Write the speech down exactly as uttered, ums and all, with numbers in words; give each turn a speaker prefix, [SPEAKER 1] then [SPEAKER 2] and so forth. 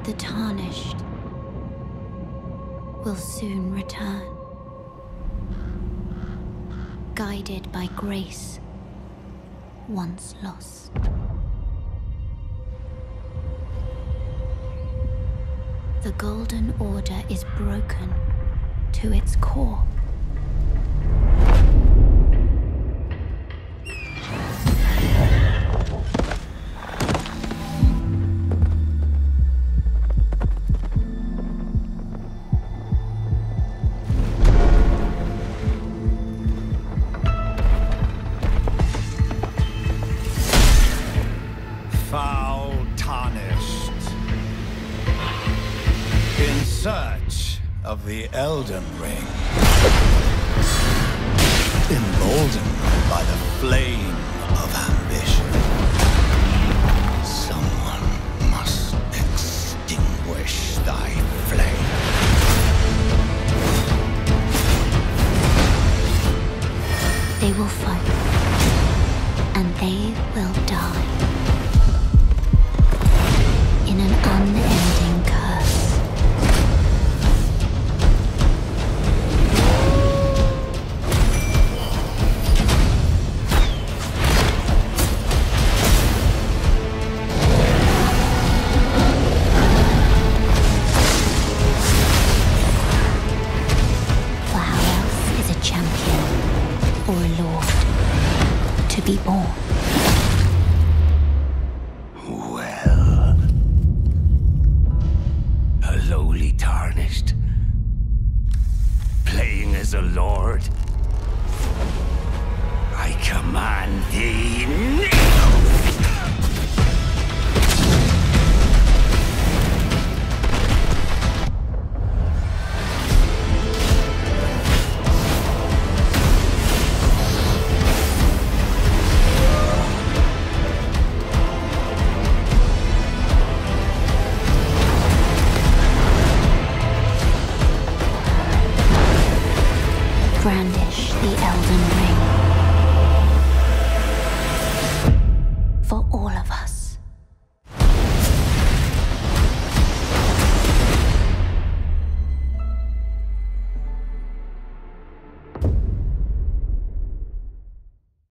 [SPEAKER 1] The tarnished will soon return, guided by grace once lost. The Golden Order is broken to its core.
[SPEAKER 2] Foul tarnished. In search of the Elden Ring. Emboldened by the flame of ambition. Someone must extinguish thy flame.
[SPEAKER 1] They will fight, and they will die. In an unending curse. For how else is a champion or a lord to be born?
[SPEAKER 3] Lowly tarnished, playing as a lord. I command thee